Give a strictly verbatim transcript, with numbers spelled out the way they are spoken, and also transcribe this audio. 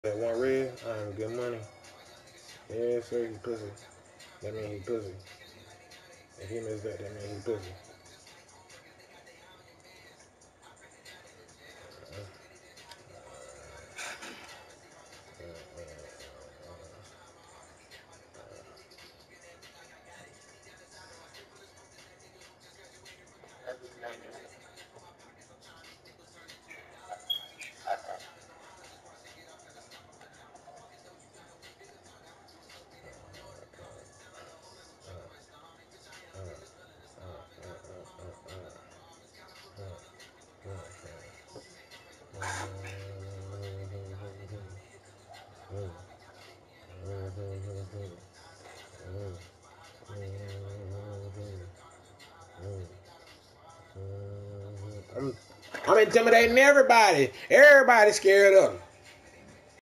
That one red, I am good money. Yeah, sir, he pussy. That mean he pussy. If he missed that, that mean he pussy. I'm, I'm intimidating everybody. Everybody's scared of him.